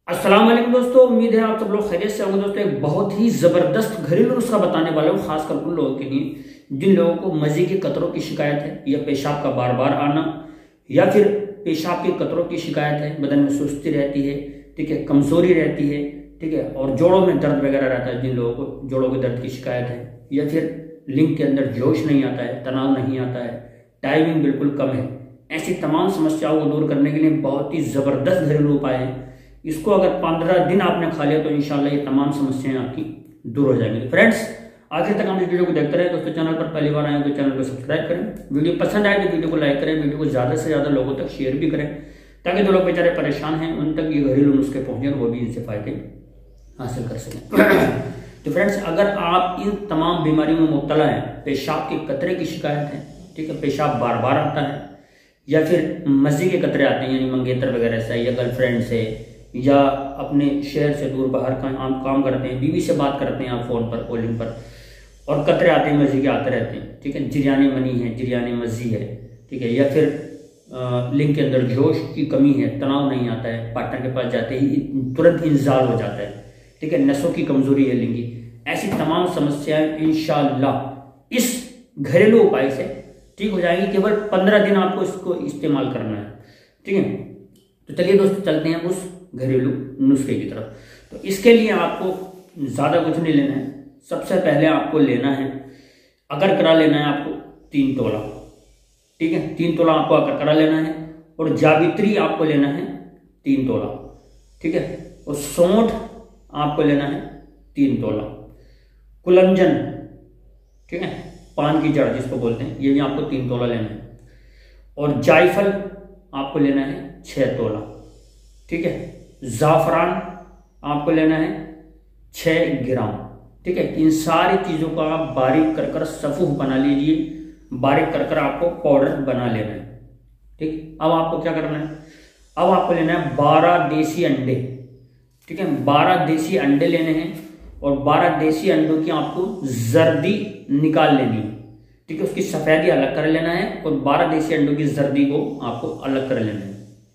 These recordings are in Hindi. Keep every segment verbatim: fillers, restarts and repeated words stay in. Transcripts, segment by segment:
अस्सलाम वालेकुम दोस्तों, उम्मीद है आप सब लोग खैरियत से होंगे। दोस्तों एक बहुत ही जबरदस्त घरेलू नुस्खा बताने वाला हूँ, खासकर उन लोगों के लिए जिन लोगों को मजे के कतरों की शिकायत है, या पेशाब का बार बार आना, या फिर पेशाब के कतरों की शिकायत है, बदन में सुस्ती रहती है, ठीक है, कमजोरी रहती है, ठीक है, और जोड़ों में दर्द वगैरह रहता है, जिन लोगों को जोड़ों के दर्द की शिकायत है, या फिर लिंग के अंदर जोश नहीं आता है, तनाव नहीं आता है, टाइमिंग बिल्कुल कम है, ऐसी तमाम समस्याओं को दूर करने के लिए बहुत ही जबरदस्त घरेलू उपाय है। इसको अगर पंद्रह दिन आपने खा लिया तो इंशाल्लाह ये तमाम समस्याएं आपकी दूर हो जाएंगी। तो फ्रेंड्स, आखिर तक हम इस वीडियो को देखते रहे। दोस्तों चैनल पर पहली बार आए तो चैनल को सब्सक्राइब करें, वीडियो पसंद आए तो वीडियो को लाइक करें, वीडियो को ज्यादा से ज्यादा लोगों तक शेयर भी करें, ताकि जो लोग बेचारे परेशान हैं उन तक ये घरेलू नुस्खे पहुंचे और वो भी इनसे फायदे हासिल कर सकें। तो फ्रेंड्स, अगर आप इन तमाम बीमारियों में मुब्तला हैं, पेशाब के कतरे की शिकायत है, ठीक है, पेशाब बार बार आता है, या फिर मजे के कतरे आते हैं, यानी मंगेतर वगैरह से, या गर्लफ्रेंड से, या अपने शहर से दूर बाहर का आप काम करते हैं, बीवी से बात करते हैं आप फोन पर, कॉलिंग पर, और कतरे आते हैं, मजी के आते रहते हैं, ठीक है, जिरयाने मनी है, जिरयाने मजी है, ठीक है, या फिर लिंग के अंदर जोश की कमी है, तनाव नहीं आता है, पार्टनर के पास जाते ही तुरंत इंजाल हो जाता है, ठीक है, नसों की कमजोरी है लिंगी, ऐसी तमाम समस्याएं इंशाअल्लाह इस घरेलू उपाय से ठीक हो जाएगी। केवल पंद्रह दिन आपको इसको इस्तेमाल करना है, ठीक है। तो चलिए दोस्तों, चलते हैं उस घरेलू नुस्खे की तरफ। तो इसके लिए आपको ज्यादा कुछ नहीं लेना है। सबसे पहले आपको लेना है अगर करा लेना है आपको तीन तोला, ठीक है, तीन तोला आपको अगर करा लेना है, और जावित्री आपको लेना है तीन तोला, ठीक है, और सौंठ आपको लेना है तीन तोला, कुलंजन, ठीक है, पान की जड़ जिसको बोलते हैं, ये भी आपको तीन तोला लेना है, और जायफल आपको लेना है छह तोला, ठीक है, जाफरान आपको लेना है छह ग्राम, ठीक है। इन सारी चीजों को आप बारीक कर कर सफूफ बना लीजिए, बारीक कर कर आपको पाउडर बना लेना है, ठीक। अब आपको क्या करना है, अब आपको लेना है बारह देसी अंडे, ठीक है, बारह देसी अंडे लेने हैं, और बारह देसी अंडों की आपको जर्दी निकाल लेनी है, ठीक है, उसकी सफेदी अलग कर लेना है, और बारह देसी अंडों की जर्दी को आपको अलग कर लेना है,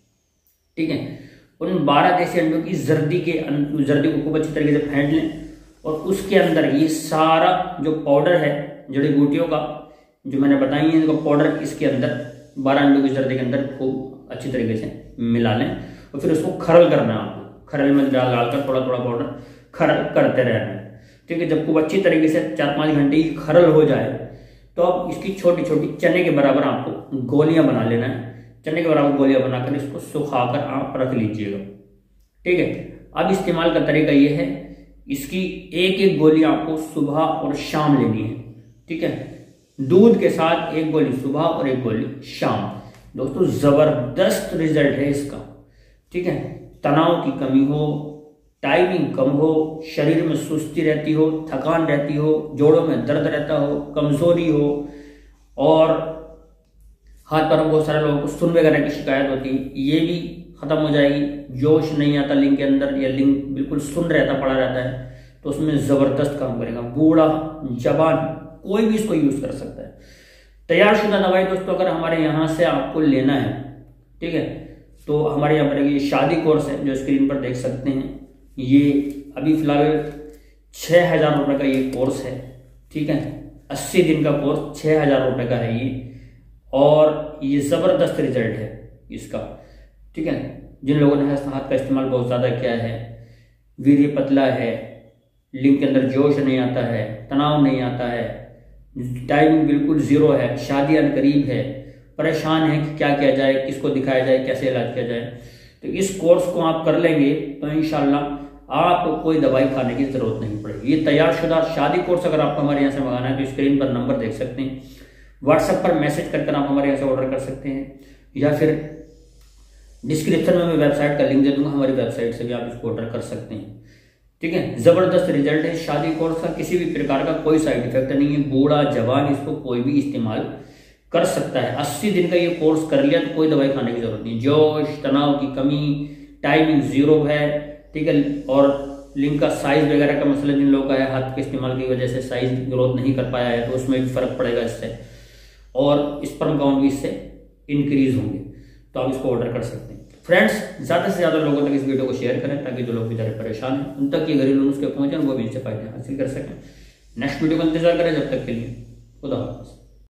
ठीक है। उन बारह देसी अंडों की जर्दी के जर्दी को खूब अच्छी तरीके से फेंट लें, और उसके अंदर ये सारा जो पाउडर है जड़ी बूटियों का जो मैंने बताई है, इनका पाउडर इसके अंदर बारह अंडों की जर्दी के अंदर खूब अच्छी तरीके से मिला लें, और फिर उसको खरल करना है आपको, खरल में डाल डालकर थोड़ा थोड़ा पाउडर खरल करते रहना है, ठीक है। जब खूब अच्छी तरीके से चार पाँच घंटे की खरल हो जाए तो अब इसकी छोटी छोटी चने के बराबर आपको गोलियां बना लेना है, चने के बराबर गोलियां बनाकर इसको सुखाकर आप रख लीजिएगा, ठीक है। अब इस्तेमाल का तरीका यह है, इसकी एक एक गोली आपको सुबह और शाम लेनी है, ठीक है, दूध के साथ एक गोली सुबह और एक गोली शाम। दोस्तों जबरदस्त रिजल्ट है इसका, ठीक है। तनाव की कमी हो, टाइमिंग कम हो, शरीर में सुस्ती रहती हो, थकान रहती हो, जोड़ों में दर्द रहता हो, कमजोरी हो, और हाथ पैरों में बहुत सारे लोगों को सुन वगैरह की शिकायत होती है, ये भी खत्म हो जाएगी। जोश नहीं आता लिंग के अंदर, या लिंग बिल्कुल सुन रहता पड़ा रहता है, तो उसमें जबरदस्त काम करेगा। बूढ़ा जवान कोई भी इसको यूज कर सकता है। तैयार शुदा दवाई दोस्तों अगर हमारे यहाँ से आपको लेना है, ठीक है, तो हमारे यहाँ पर ये शादी कोर्स है जो स्क्रीन पर देख सकते हैं, ये अभी फिलहाल छह हजार रुपए का ये कोर्स है, ठीक है, अस्सी दिन का कोर्स छह हजार रुपए का है ये, और ये जबरदस्त रिजल्ट है इसका, ठीक है। जिन लोगों ने हाथ का इस्तेमाल बहुत ज्यादा किया है, वीर्य पतला है, लिंग के अंदर जोश नहीं आता है, तनाव नहीं आता है, टाइमिंग बिल्कुल जीरो है, शादी अनकरीब है, परेशान है कि क्या किया जाए, किसको दिखाया जाए, कैसे इलाज किया जाए, तो इस कोर्स को आप कर लेंगे तो इंशाल्लाह आपको कोई दवाई खाने की जरूरत नहीं पड़ेगी। ये तैयार शुदा शादी कोर्स अगर आपको हमारे यहाँ से मंगाना है तो स्क्रीन पर नंबर देख सकते हैं, व्हाट्सएप पर मैसेज करके आप हमारे यहाँ से ऑर्डर कर सकते हैं, या फिर डिस्क्रिप्शन में मैं वेबसाइट का लिंक दे दूंगा, हमारी वेबसाइट से भी आप इसको ऑर्डर कर सकते हैं, ठीक है। जबरदस्त रिजल्ट है शादी कोर्स का, किसी भी प्रकार का कोई साइड इफेक्ट नहीं है, बूढ़ा जवान इसको कोई भी इस्तेमाल कर सकता है। अस्सी दिन का ये कोर्स कर लिया तो कोई दवाई खाने की जरूरत नहीं। जोश, तनाव की कमी, टाइमिंग जीरो है, ठीक है, और लिंग का साइज वगैरह का मसला जिन लोगों का है, हाथ के इस्तेमाल की वजह से साइज ग्रोथ नहीं कर पाया है, तो उसमें भी फर्क पड़ेगा इससे, और स्पर्म काउंट भी इससे इंक्रीज होंगे, तो आप इसको ऑर्डर कर सकते हैं। फ्रेंड्स, ज़्यादा से ज़्यादा लोगों तक इस वीडियो को शेयर करें ताकि जो लोग बेचारे परेशान हैं उन तक ये घरेलू नुस्खे पहुंचे, वो भी इससे फायदे हासिल कर सकें। नेक्स्ट वीडियो का इंतजार करें, जब तक के लिए खुदा हाफिज़।